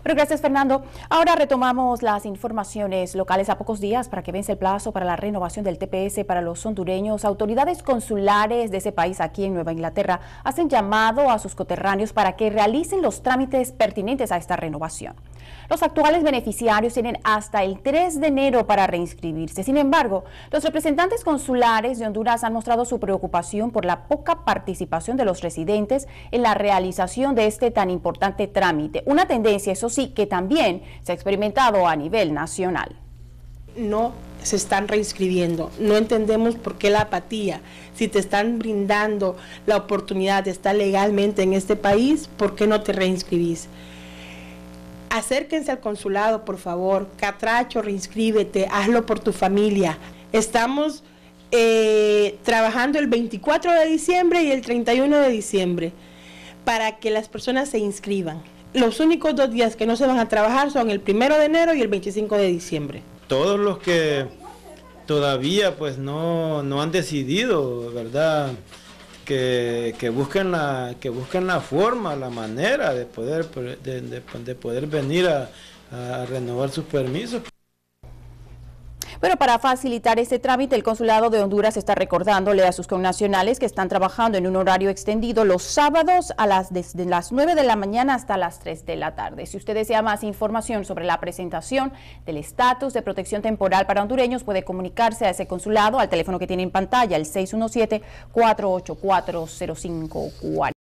Pero gracias, Fernando. Ahora retomamos las informaciones locales. A pocos días para que vence el plazo para la renovación del TPS para los hondureños, autoridades consulares de ese país aquí en Nueva Inglaterra hacen llamado a sus coterráneos para que realicen los trámites pertinentes a esta renovación. Los actuales beneficiarios tienen hasta el 3 de enero para reinscribirse. Sin embargo, los representantes consulares de Honduras han mostrado su preocupación por la poca participación de los residentes en la realización de este tan importante trámite. Una tendencia, eso sí, que también se ha experimentado a nivel nacional. No se están reinscribiendo, no entendemos por qué la apatía. Si te están brindando la oportunidad de estar legalmente en este país, ¿por qué no te reinscribís? Acérquense al consulado, por favor. Catracho, reinscríbete, hazlo por tu familia. Estamos trabajando el 24 de diciembre y el 31 de diciembre para que las personas se inscriban. Los únicos 2 días que no se van a trabajar son el 1 de enero y el 25 de diciembre. Todos los que todavía pues no han decidido, ¿verdad?, que busquen la forma, la manera de poder venir a renovar sus permisos. Pero para facilitar este trámite, el Consulado de Honduras está recordándole a sus connacionales que están trabajando en un horario extendido los sábados desde las 9 de la mañana hasta las 3 de la tarde. Si usted desea más información sobre la presentación del estatus de protección temporal para hondureños, puede comunicarse a ese consulado al teléfono que tiene en pantalla, el 617-484-0540.